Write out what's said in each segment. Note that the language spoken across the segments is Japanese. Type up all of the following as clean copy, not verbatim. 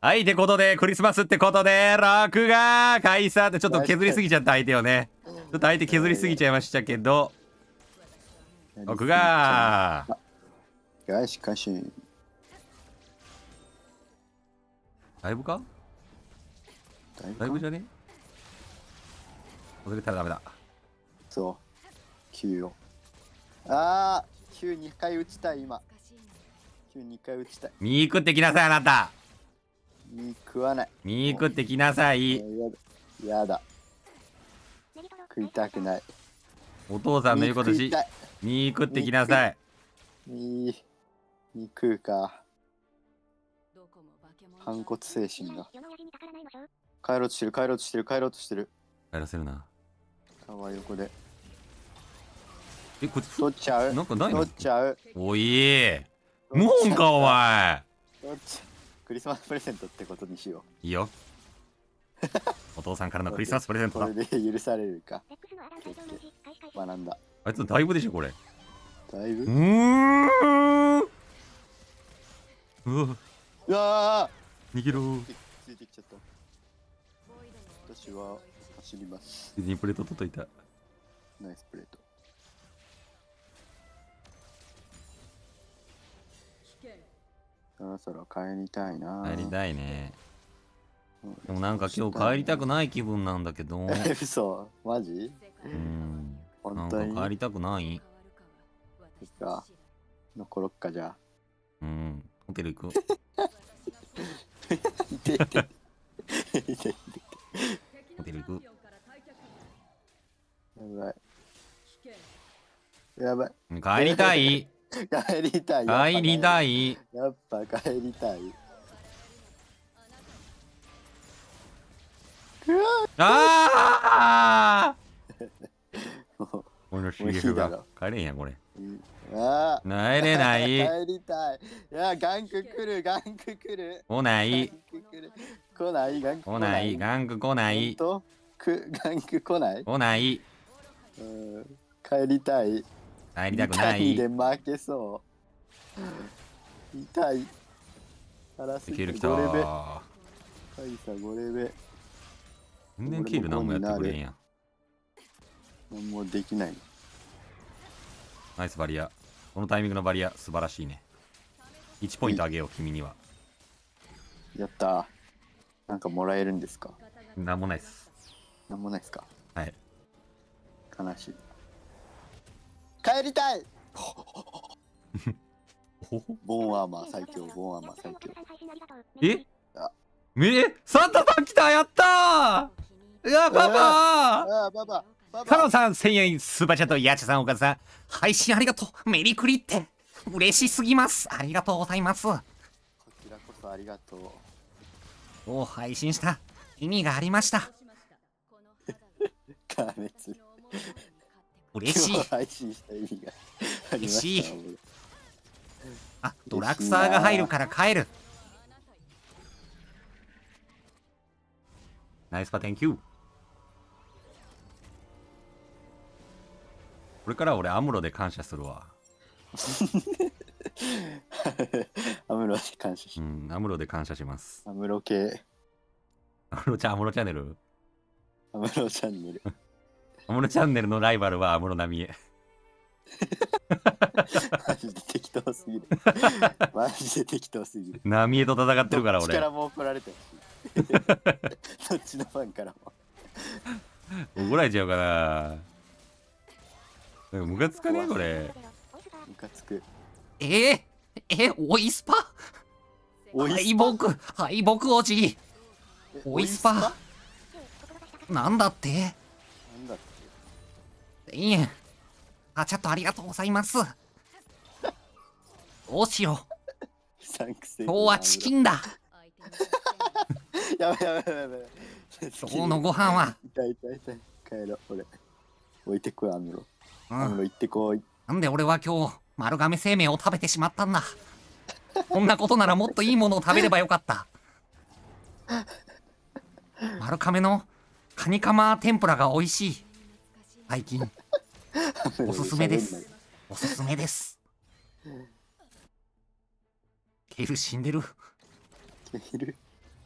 はい、ってことで、クリスマスってことで、録画開催ってちょっと削りすぎちゃった相手をね。ちょっと相手削りすぎちゃいましたけど、録画よし、かし。 だいぶかだいぶじゃね忘れたらダメだ。 そう。Q を。あー、Q 2回打ちたい、今。Q 2回打ちたい。 ミー食ってきなさい、あなた。 ミー食わない。 ミー食ってきなさい。 やだ。食いたくない。 お父さんの言うことし、ミー食ってきなさい。 ミー食うか。反骨精神が。帰ろうとしてる、帰ろうとしてる、帰ろうとしてる。 帰らせるな。 川横で。 え、こいつ取っちゃう。 なんかないの？ 取っちゃう。 おい謀反か、お前。 クリスマスプレゼントってことにしよいいよ。お父さんからのクリスマスプレゼンう。 トだ。 これで許されるか。学んだ。 あいつだいぶでしょ、これ。 だいぶ。うわ逃げろ。 ついてきちゃった。私は走ります。 ディズニープレート届いた。 ナイスプレート。そろそろ帰りたいな。 帰りたいね。でもなんか今日帰りたくない気分なんだけど。 嘘マジ？ なん本当にか帰りたくない。 そっか。残ろっかじゃあ。 ホテル行く。 痛い痛い痛い。 ホテル行く。 やばい。やばい。 帰りたい。 帰りたい。 帰りたい。 やっぱ帰りたい。 ああ俺のもう CF が帰れんやこれ。 ああ帰れない。 帰りたい。いや、ガンク来る、ガンク来る。 来ない。 来ない、ガンク来ない、ガンク来ない。 ガンク来ない。 来ない。 帰りたい。 帰りたくない。 で負けそう。痛い。 いけるきた。 5レベ。カイサ5レベ。 全然キル何もやってくれんやん。 何もできない。 ナイスバリア。このタイミングのバリア素晴らしいね。1ポイントあげよう、君には。 やったー。なんかもらえるんですか？ なんもないっす。 なんもないっすか？ はい。 悲しい。帰りたいボーンアーマー最強、ボーンアーマー最強。 サンタさん来た、やったー。いや、パパカノさん1000円スーパーチャット、ヤチさん、おかずさん配信ありがとう。メリクリって嬉しすぎます。ありがとうございます。こちらこそありがとう。 を配信した意味がありました。 加熱嬉しい。 配信した意味がありました。嬉しい。 あ、ドラクサーが入るから帰る。ナイスパテンキュー。これから俺アムロで感謝するわ。 アムロで感謝します。 アムロで感謝します。 アムロ系。 アムロチャンネル。 アムロチャンネル。 アムロチャンネルのライバルはアムロナミエ。 マジで適当すぎる。マジで適当すぎる。 ナミエと戦ってるから俺。 どっちからも怒られてるし。そっちのファンからも。 怒られちゃうかな。なんかムカつかねこれ。 ムカつく。 オイスパ敗北落ち。オイスパなんだって1000円チャットありがとうございます。どうしよう。今日はチキンだ。 やばいやばいやばい。 今日のご飯は。 痛い。帰ろう、俺。置いてくわ、アムロ。アムロ行ってこい。 なんで俺は今日、丸亀製麺を食べてしまったんだ。こんなことならもっといいものを食べればよかった。丸亀のカニカマ天ぷらが美味しい。最近。おすすめです。おすすめです。ケイル死んでる。 ケイル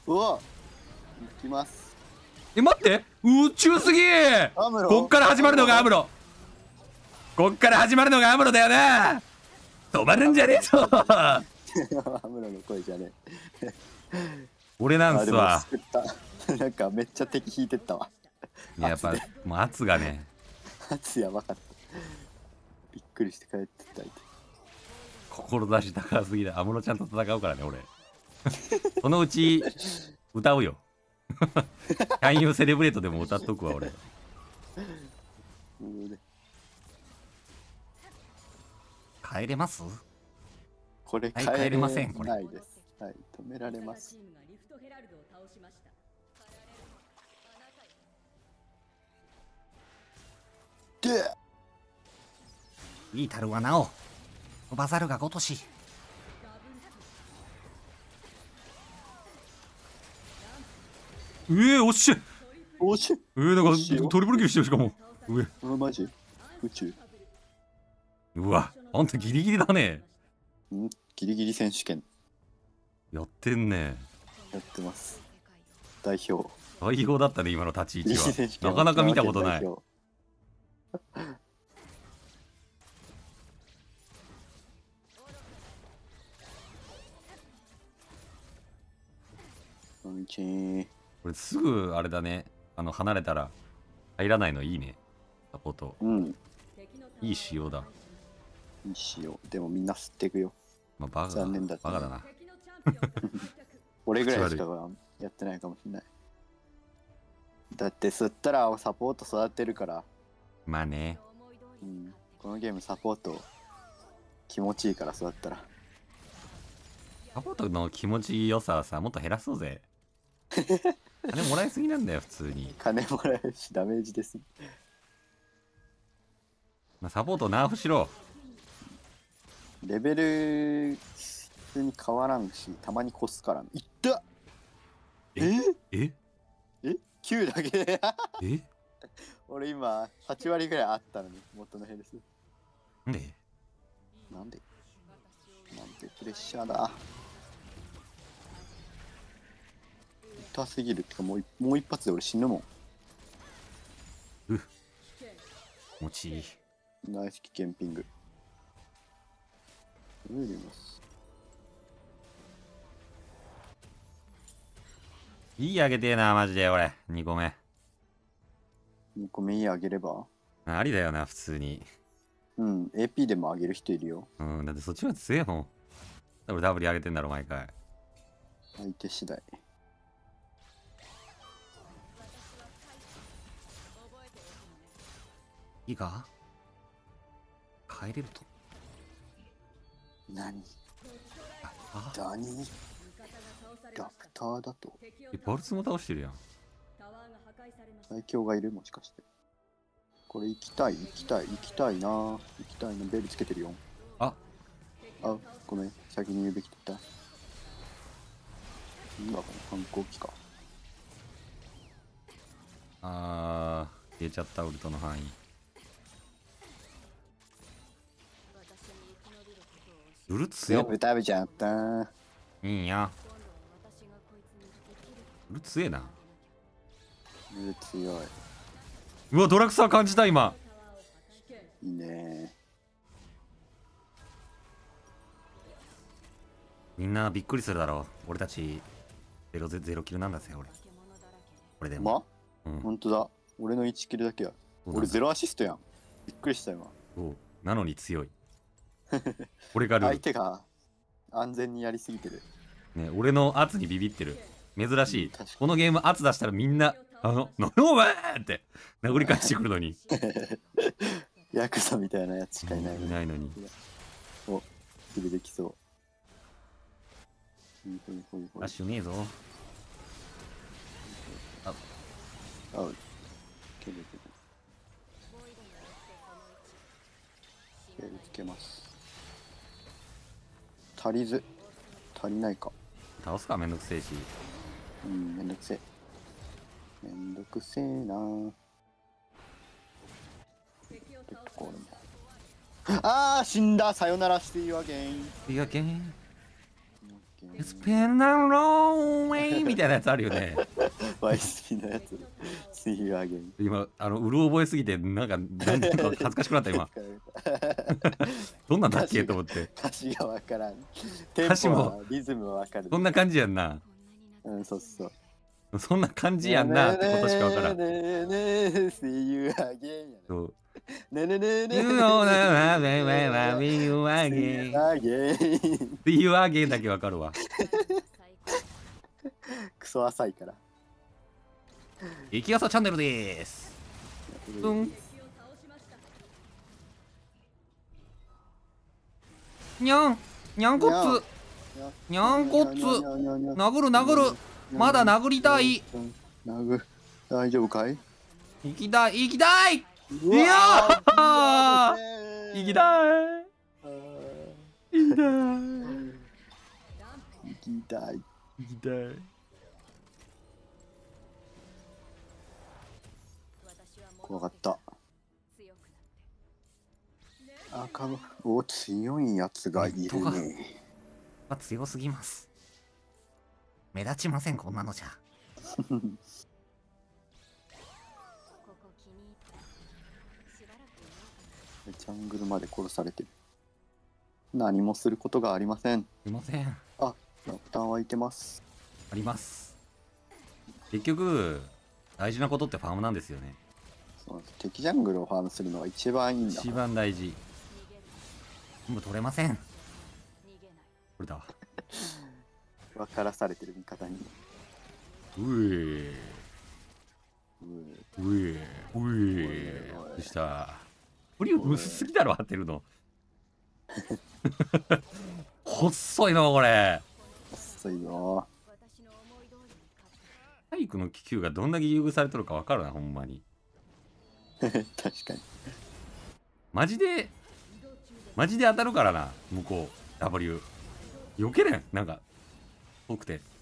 うわ行きます。 待って、宇宙すぎー。 アムロこっから始まるのがアムロ。こっから始まるのがアムロだよな。止まるんじゃねえぞ。 アムロの声じゃねえ。 俺なんすわ。 救った。なんかめっちゃ敵引いてったわ。 やっぱもう圧がね。 圧やばかった。びっくりして帰ってった。 志高すぎだ。安室ちゃんと戦うからね俺。そのうち歌うよ。キャンユーセレブレートでも歌っとくわ俺。帰れます？ これはい、帰れませんこれ。 ないです。はい、止められます。でいいたるはなお飛ばざるがごとし。おっしゃおしなんかトリプルキルしてる。しかもマジ宇宙。 うわ、あんたギリギリだね。 ギリギリ選手権やってんね。 やってます。代表だったね今の立ち位置は。なかなか見たことない。これすぐあれだね。離れたら入らないのいいね。サポート。いい仕様だ。 いい仕様。でもみんな吸っていくよ。 まあ、 残念だった。 バカだな。 俺ぐらいしかやってないかもしれない。だって吸ったらサポート育てるから。 まあね。 このゲームサポート気持ちいいから育ったら。 サポートの気持ちよさはさ、もっと減らそうぜ。金もらいすぎなんだよ普通に。 金もらえるしダメージです。 まあ、サポートナーフしろ。 レベル普通に変わらんし、たまに越すから。いったえ 9 だけでえ俺今8割ぐらいあったのに、元のヘルス。なんでプレッシャーだ。痛すぎる。ってかもう一発で俺死ぬもん。 気持ちいい。 ナイスキャンピング。 いいあげてえなマジで俺。2個目 2個目いいあげればありだよな普通に。 AP でもあげる人いるよ。 だってそっちは強いもん。多分ダブル上げてんだろ毎回。 相手次第。 いいか帰れると。 何ラプターだと。 バルスも倒してるやん。 最強がいるもしかして。これ行きたいな。ベルつけてるよ。ごめん、先に言うべきだった。今この反抗期か。 消えちゃったウルトの範囲。ウル強っ。 全部食べちゃった。 いいや。ウル強えな。 ウル強い。 うわドラクサー感じた今。 いいね。 みんなびっくりするだろう。俺たち0キルなんだぜ俺。これでも。 ほんとだ。俺の1キルだけや。俺0アシストやん。びっくりした今。 なのに強い。俺が相手が安全にやりすぎてる。 ね、俺の圧にビビってる。珍しい。このゲーム圧出したらみんな何お前って殴り返してくるのに。 ヤクザみたいなやつしかいないのに。 お、キルできそう。 ラッシュねえぞ。 つけます。足りないか。 倒すかめんどくせえし。 めんどくせえな。死んだ。さよならしていいわけん。 スペナローウェイみたいなやつあるよね。 ワイスピのやつ。See you again。 今、うる覚えすぎて、なんか恥ずかしくなった今。どんなんだっけと思って。 歌詞がわからん。歌詞もリズムはわかる。 そんな感じやんな。 うん、そうそう。 そんな感じやんなってことしかわからん。 See you again。 そう。 ねねねね。 You know that see you again。See you again だけわかるわ。 クソ浅いから。 激朝チャンネルです。うん。にゃん、にゃんこっつ。にゃんこっつ。殴る殴る。まだ殴りたい。 大丈夫かい？ 行きたい行きたい。いやー。行きたい。行きたい。 行きたい。 行きたい。 怖かった。お、強いやつがいるね。 強すぎます。目立ちません、こんなのじゃ。 ジャングルまで殺されてる。何もすることがありません。 いません。 あ、ラプターはいてます。 あります。結局、大事なことってファームなんですよね。 そうです。敵ジャングルをファームするのが一番いいんだ。 一番大事。全部取れません。これだ。 分からされてる味方に。 どうした。プリ薄すぎだろ、当てるの。細いのこれ。 細いの。 体育の気球がどんだけ優遇されてるか分かるな、ほんまに。 確かに。 マジで当たるからな、向こう。W。避けれん、なんか、遠くて。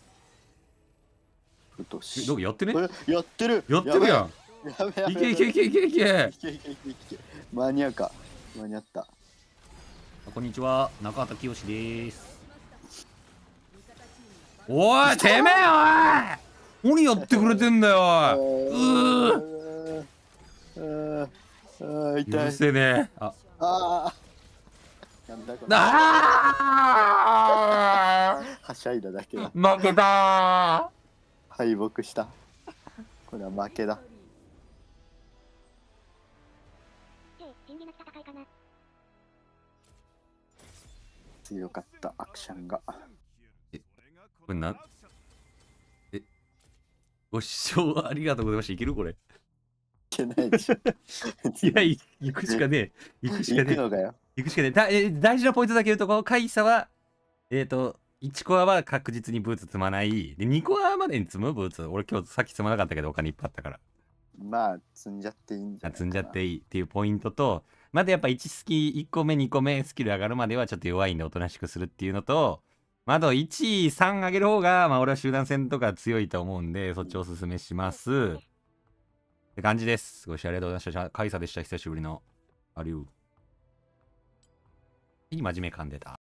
どこやってね？ やってるやってるやん。いけいけいけいけいけ。 間に合うか。間に合った。 こんにちは、中畑清です。おい、てめえおい！何やってくれてんだよおい！痛い。許せねえ。 なんだこれ。はしゃいだだけだ。 負けたー。 敗北した。これは負けだ。強かったアクションが。 これご視聴ありがとうございました。いけるこれ。 いけないでしょ。 いや、行くしかねえ。行くしかねえ。 行くのかよ。 行くしかねえ。大事なポイントだけ言うと、このカイサは、1コアは確実にブーツ積まない。で、2コアまでに積むブーツ。俺今日さっき積まなかったけど、お金いっぱいあったから。 まあ、積んじゃっていいんじゃないかな。 積んじゃっていいっていうポイントと、まだやっぱ1個目、2個目、スキル上がるまではちょっと弱いんで、おとなしくするっていうのと、あと1、3上げる方が、俺は集団戦とか強いと思うんで、そっちをおすすめします。って感じです。ご視聴ありがとうございました。カイサでした。久しぶりの。ありゅう。真面目噛んでた。